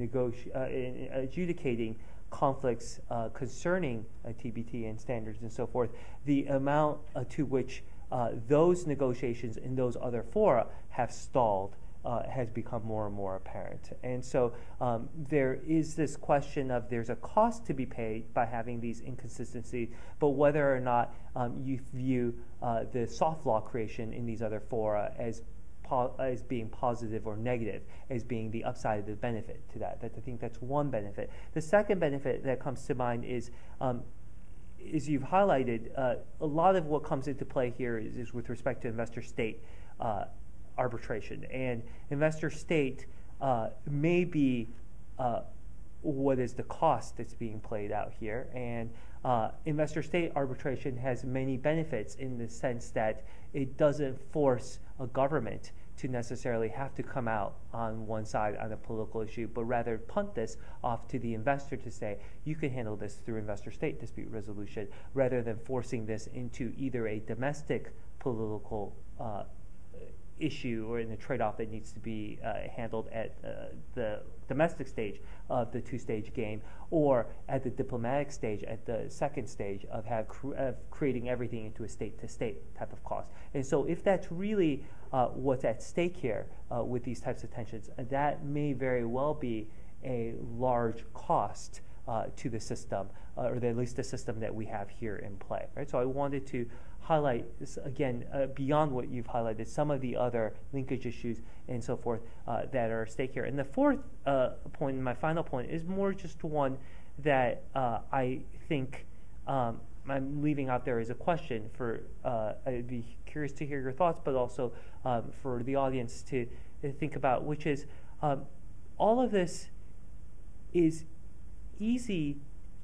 adjudicating conflicts concerning TBT and standards and so forth. The amount to which those negotiations in those other fora have stalled has become more and more apparent. And so there is this question of there's a cost to be paid by having these inconsistencies, but whether or not you view the soft law creation in these other fora as being positive or negative, as being the upside of the benefit to that. I think that's one benefit. The second benefit that comes to mind is you've highlighted, a lot of what comes into play here is with respect to investor-state arbitration. And investor-state may be what is the cost that's being played out here. And investor-state arbitration has many benefits in the sense that it doesn't force a government to necessarily have to come out on one side on a political issue, but rather punt this off to the investor to say, you can handle this through investor-state dispute resolution, rather than forcing this into either a domestic political issue or in a trade-off that needs to be handled at the domestic stage of the two-stage game, or at the diplomatic stage, at the second stage of creating everything into a state-to-state type of cost. And so if that's really what's at stake here with these types of tensions, that may very well be a large cost to the system, or at least the system that we have here in play. Right? So I wanted to highlight this again, beyond what you've highlighted, some of the other linkage issues and so forth that are at stake here. And the fourth point, my final point, is more just one that I think I'm leaving out there as a question for, I'd be curious to hear your thoughts, but also for the audience to think about, which is all of this is easier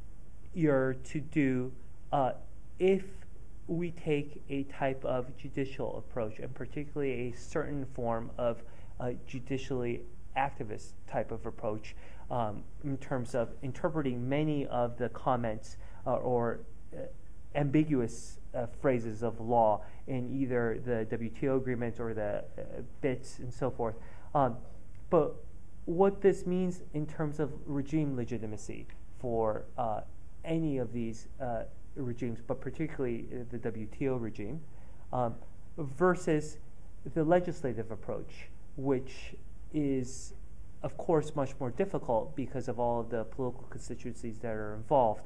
to do if we take a type of judicial approach, and particularly a certain form of judicially activist type of approach in terms of interpreting many of the comments or ambiguous phrases of law in either the WTO agreement or the BITs and so forth. But what this means in terms of regime legitimacy for any of these regimes, but particularly the WTO regime, versus the legislative approach, which is, of course, much more difficult because of all of the political constituencies that are involved,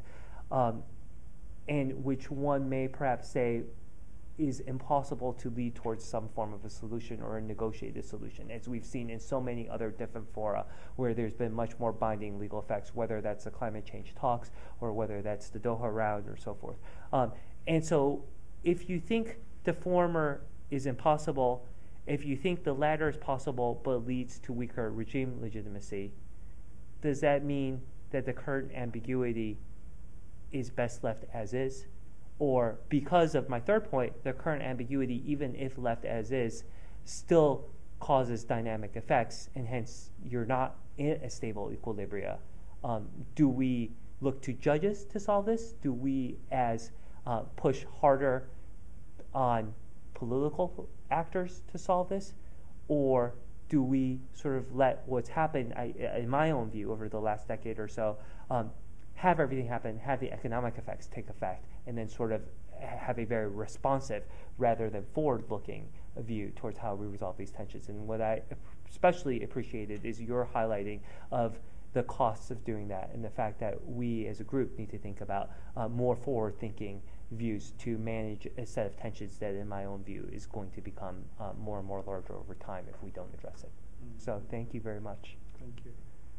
and which one may perhaps say is impossible to lead towards some form of a solution or a negotiated solution, as we've seen in so many other different fora where there's been much more binding legal effects, whether that's the climate change talks or whether that's the Doha round or so forth. And so if you think the former is impossible, if you think the latter is possible but leads to weaker regime legitimacy, does that mean that the current ambiguity is best left as is? Or because of my third point, the current ambiguity, even if left as is, still causes dynamic effects, and hence you're not in a stable equilibria. Do we look to judges to solve this? Do we, as push harder on political actors to solve this? Or do we sort of let what's happened, in my own view, over the last decade or so, have everything happen, have the economic effects take effect, and then sort of have a very responsive rather than forward-looking view towards how we resolve these tensions? And what I especially appreciated is your highlighting of the costs of doing that, and the fact that we as a group need to think about more forward-thinking views to manage a set of tensions that, in my own view, is going to become more and more larger over time if we don't address it. So thank you very much. Thank you.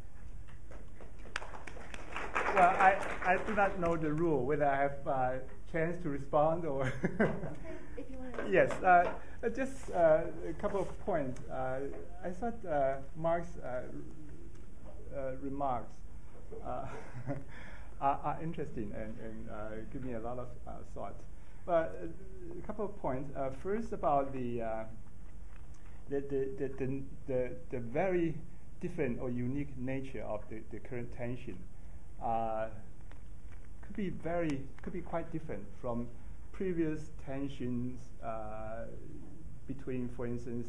Well, I do not know the rule, whether I have a chance to respond or... If you want to. Yes, just a couple of points. I thought Mark's remarks are interesting and give me a lot of thought. But a couple of points. First, about the very different or unique nature of the current tension. Could be quite different from previous tensions between, for instance,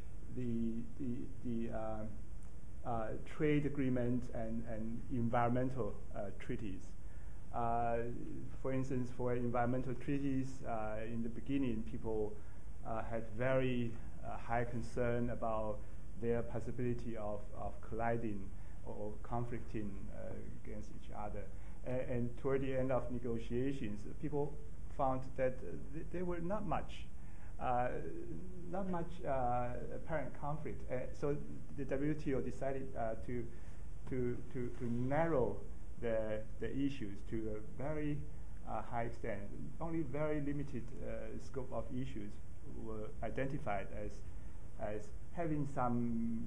the trade agreements and environmental treaties. For instance, for environmental treaties, in the beginning, people had very high concern about their possibility of colliding or conflicting against each other. And toward the end of negotiations, people found that there were not much apparent conflict. So the WTO decided to narrow the issues to a very high extent. Only very limited scope of issues were identified as having some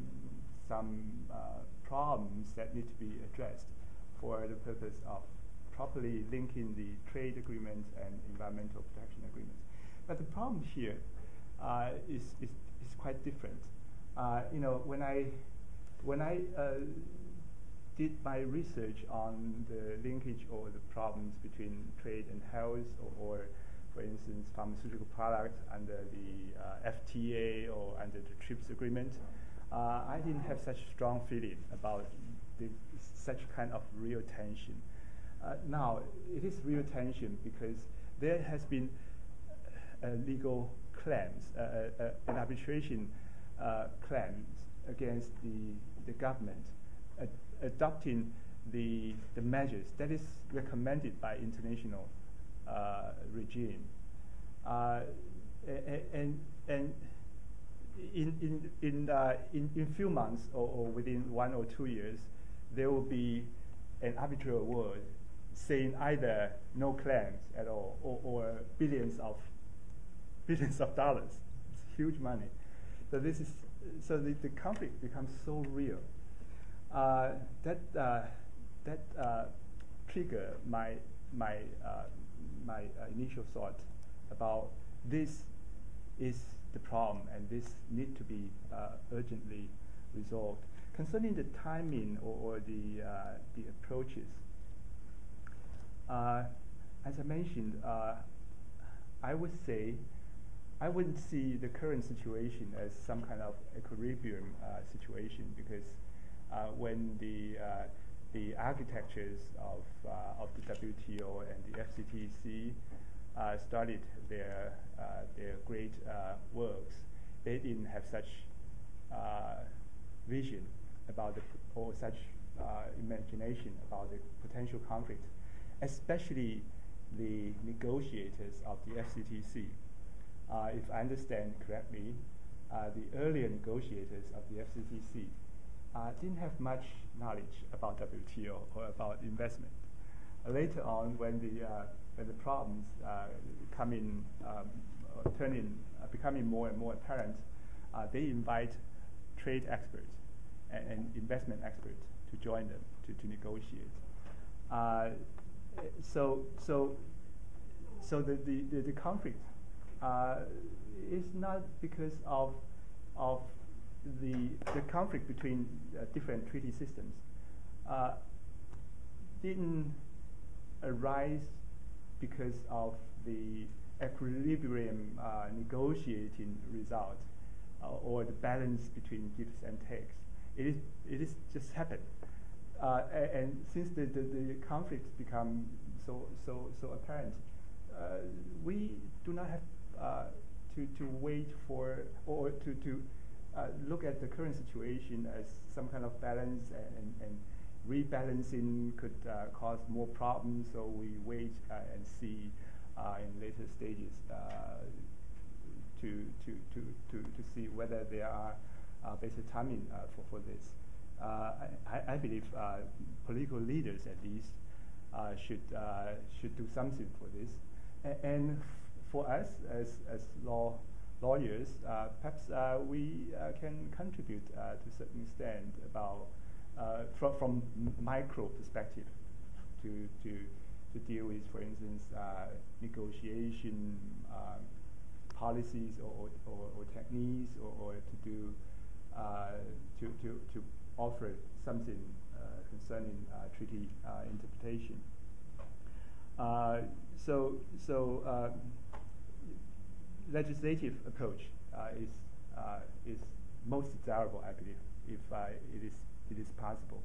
problems that need to be addressed for the purpose of properly linking the trade agreements and environmental protection agreements. But the problem here is quite different. When I did my research on the linkage or the problems between trade and health, or for instance, pharmaceutical products under the FTA or under the TRIPS agreement, I didn't have such strong feeling about such kind of real tension. Now, it is real tension because there has been legal claims, an arbitration claims against the government adopting the measures that is recommended by international regime. And in few months or within 1 or 2 years, there will be an arbitral award saying either no claims at all or billions of dollars. It's huge money. So the conflict becomes so real that triggered my initial thought about this is the problem and this need to be urgently resolved. Concerning the timing or the approaches, as I mentioned, I would say I wouldn't see the current situation as some kind of equilibrium situation, because when the architectures of the WTO and the FCTC started their great works, they didn't have such vision about or such imagination about the potential conflict, especially the negotiators of the FCTC. If I understand correctly, the earlier negotiators of the FCTC didn't have much knowledge about WTO or about investment. Later on, when the problems becoming more and more apparent, they invite trade experts and investment experts to join them to negotiate. So the conflict is not because of the conflict between different treaty systems didn't arise because of the equilibrium negotiating result or the balance between gives and takes. It is just happened, and since the conflicts become so apparent, we do not have to wait for or to look at the current situation as some kind of balance, and rebalancing could cause more problems, so we wait and see in later stages to see whether there are better timing for this. I believe political leaders at least should do something for this, and for us as lawyers, perhaps we can contribute to a certain extent about from micro perspective to deal with, for instance, negotiation policies or techniques, or to do to offer something concerning treaty interpretation. So legislative approach is most desirable, I believe, if it is possible.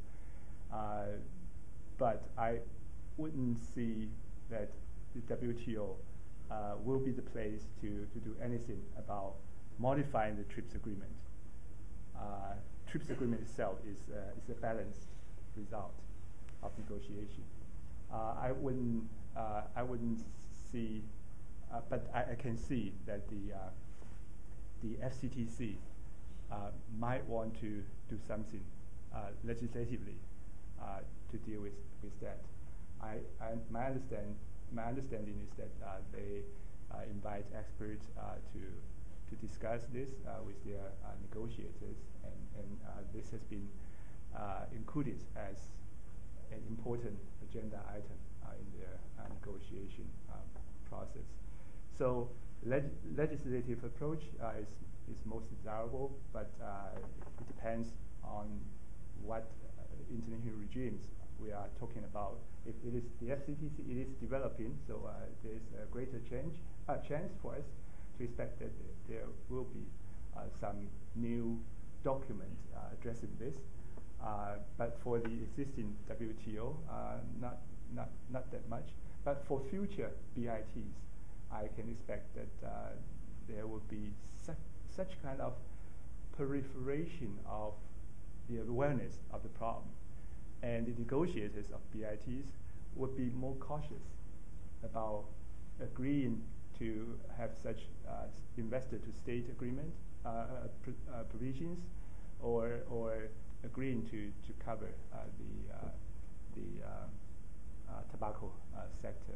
But I wouldn't see that the WTO will be the place to do anything about modifying the TRIPS agreement. TRIPS agreement itself is a balanced result of negotiation. I wouldn't see, but I can see that the FCTC might want to do something legislatively to deal with that. My understanding is that they invite experts to discuss this with their negotiators, and this has been included as an important agenda item in their negotiation process. So legislative approach is most desirable, but it depends on what international regimes we are talking about. If it is the FCTC, it is developing, so there is a greater chance for us to expect that there will be some new document addressing this. But for the existing WTO, not that much. But for future BITs, I can expect that there will be such kind of proliferation of the awareness of the problem, and the negotiators of BITs would be more cautious about agreeing to have such investor-to-state agreement provisions, or agreeing to cover the tobacco sector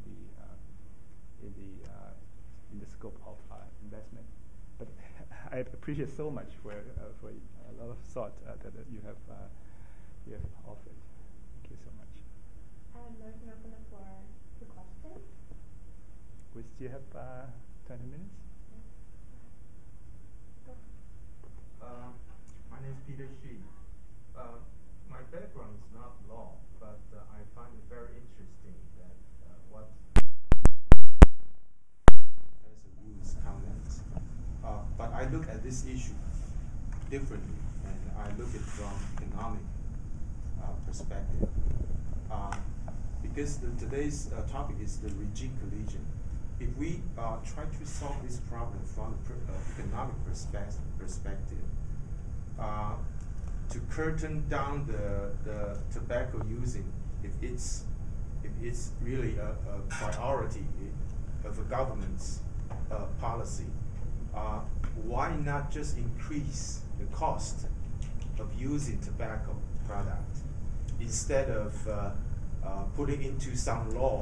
in the scope of investment. But I appreciate so much for a lot of thought that you have offered. Thank you so much. Now we can open the floor to questions. We still have 20 minutes. My name is Peter Shi. My background is not law, but I find it very interesting that what Professor Wu's comments. But I look at this issue differently, and I look at it from economic perspective. Because today's topic is the regime collision. If we try to solve this problem from the economic perspective, to curtain down the tobacco using, if it's really a priority of a government's policy, why not just increase the cost of using tobacco products instead of putting into some law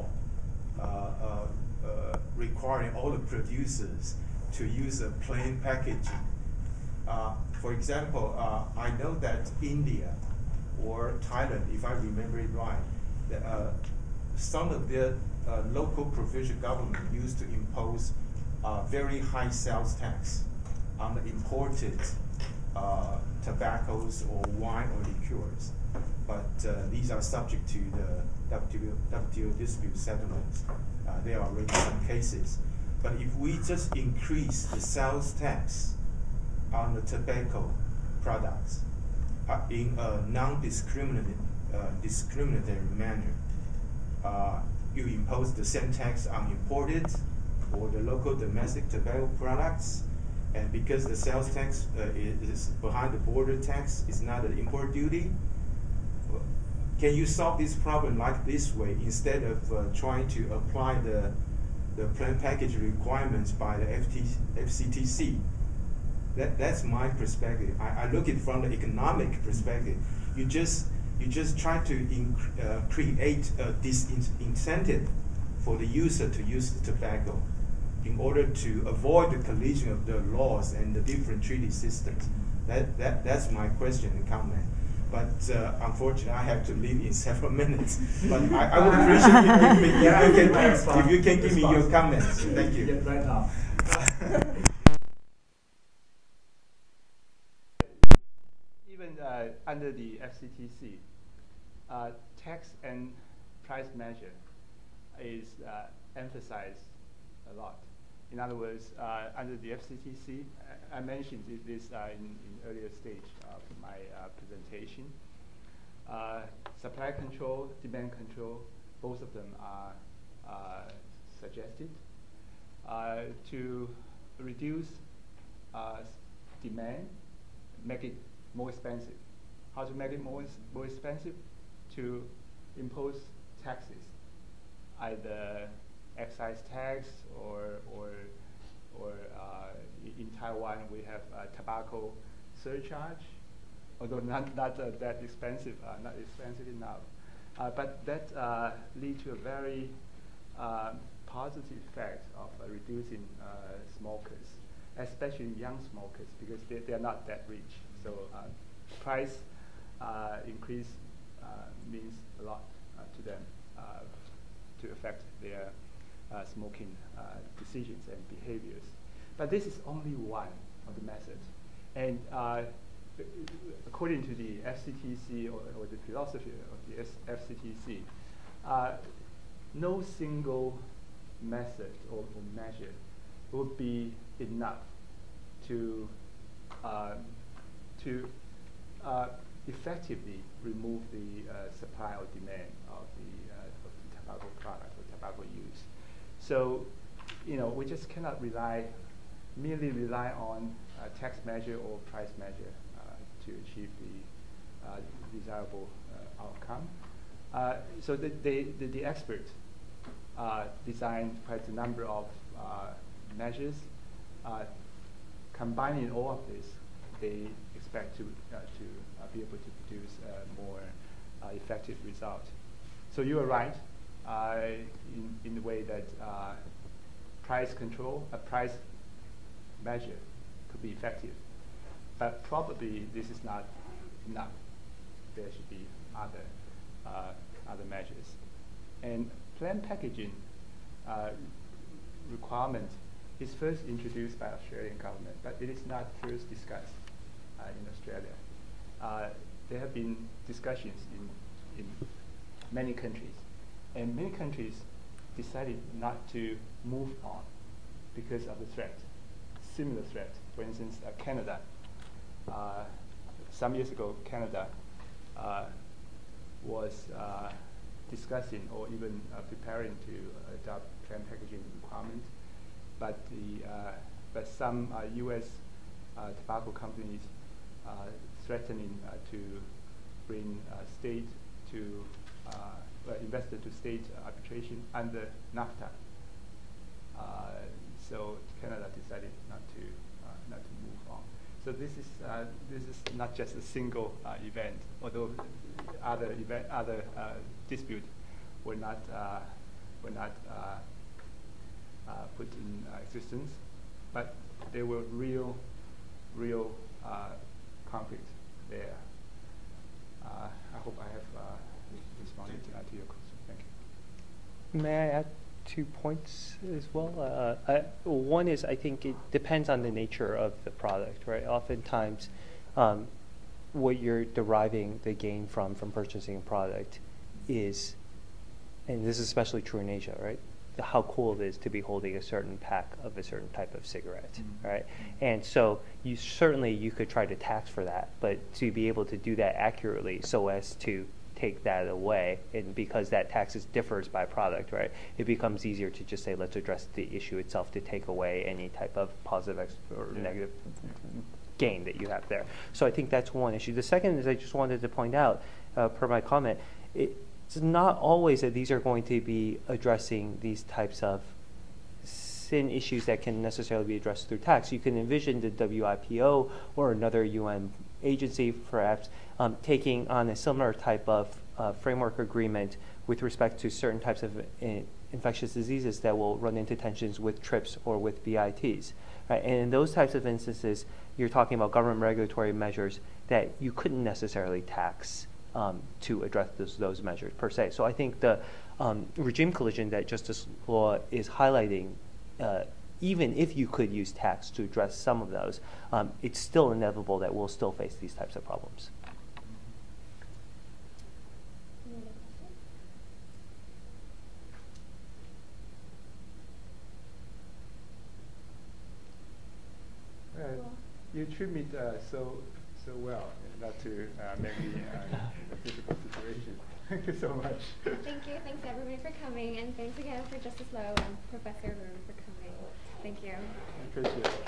requiring all the producers to use a plain packaging? For example, I know that India or Thailand, if I remember it right, some of their local provincial government used to impose very high sales tax on the imported tobaccos or wine or liqueurs. But these are subject to the WTO dispute settlements. There are already some cases. But if we just increase the sales tax on the tobacco products in a non-discriminatory manner, you impose the same tax on imported or the local domestic tobacco products, and because the sales tax is behind the border tax, is not an import duty. Can you solve this problem like this way instead of trying to apply the the plain packaging requirements by the FCTC. That's my perspective. I look at it from the economic perspective. You just try to create a disincentive for the user to use the tobacco in order to avoid the collision of the laws and the different treaty systems. That's my question and comment. But unfortunately, I have to leave in several minutes. But I would appreciate if you can give me your comments. Thank you. Yeah, right now. Even under the FCTC, tax and price measure is emphasized a lot. In other words, under the FCTC, I mentioned this in earlier stage of my presentation. Supply control, demand control, both of them are suggested to reduce demand, make it more expensive. How to make it more expensive? To impose taxes, either excise tax or in Taiwan we have a tobacco surcharge, although not that expensive, not expensive enough. But that lead to a very positive effect of reducing smokers, especially young smokers, because they're not that rich. So price increase means a lot to them to affect their smoking decisions and behaviors. But this is only one of the methods. And according to the FCTC or the philosophy of the FCTC, no single method or measure would be enough to effectively remove the supply or demand of the tobacco product or tobacco use. So, we just cannot merely rely on tax measure or price measure to achieve the desirable outcome. So the experts designed quite a number of measures. Combining all of this, they expect to be able to produce a more effective result. So you are right in the way that price control, a price measure could be effective. But probably this is not enough. There should be other measures. And plain packaging requirement is first introduced by Australian government, but it is not first discussed in Australia. There have been discussions in many countries, and many countries decided not to move on because of the threat, similar threat. For instance, Canada. Some years ago, Canada was discussing or even preparing to adopt plain packaging requirement, but some U.S. Tobacco companies threatening to bring state to investor to state arbitration under NAFTA. So Canada decided not to move on. So this is not just a single event, although other disputes were not put in existence, but there were real conflict there. I hope I have responded to your question. Thank you. May I add 2 points as well? One is, I think it depends on the nature of the product, right? Oftentimes, what you're deriving the gain from purchasing a product is, and this is especially true in Asia, right? How cool it is to be holding a certain pack of a certain type of cigarette, right? And so you could try to tax for that, but to be able to do that accurately so as to take that away, and because that tax differs by product, right? It becomes easier to just say, let's address the issue itself to take away any type of positive or negative gain that you have there. So I think that's one issue. The second is I just wanted to point out, per my comment, it's not always that these are going to be addressing these types of sin issues that can necessarily be addressed through tax. You can envision the WIPO or another UN agency perhaps taking on a similar type of framework agreement with respect to certain types of infectious diseases that will run into tensions with TRIPS or with BITs. Right? And in those types of instances, you're talking about government regulatory measures that you couldn't necessarily tax to address those measures per se. So I think the regime collision that Justice Law is highlighting, even if you could use tax to address some of those, it's still inevitable that we'll still face these types of problems. You treat me so well, not to make me a difficult situation. Thank you so much. Thank you. Thanks everybody for coming, and thanks again for Justice Lowe and Professor Room for coming. Thank you. I appreciate it.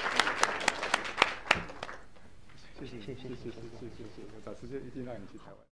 Thank you. 谢谢，我找时间一定让你去台湾。